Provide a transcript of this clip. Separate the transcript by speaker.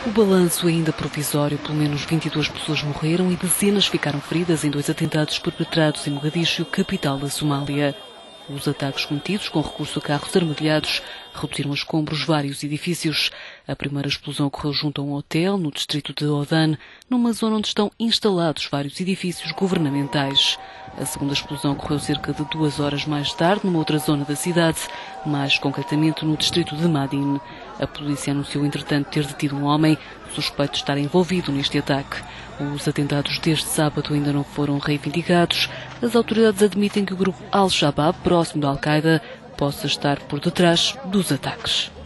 Speaker 1: O balanço é ainda provisório. Pelo menos 22 pessoas morreram e dezenas ficaram feridas em 2 atentados perpetrados em Mogadiscio, capital da Somália. Os ataques cometidos com recurso a carros armadilhados reduziram a escombros vários edifícios. A primeira explosão ocorreu junto a um hotel, no distrito de Odan, numa zona onde estão instalados vários edifícios governamentais. A segunda explosão ocorreu cerca de 2 horas mais tarde, numa outra zona da cidade, mais concretamente no distrito de Madin. A polícia anunciou, entretanto, ter detido um homem suspeito de estar envolvido neste ataque. Os atentados deste sábado ainda não foram reivindicados. As autoridades admitem que o grupo Al-Shabaab, próximo da Al-Qaeda, possa estar por detrás dos ataques.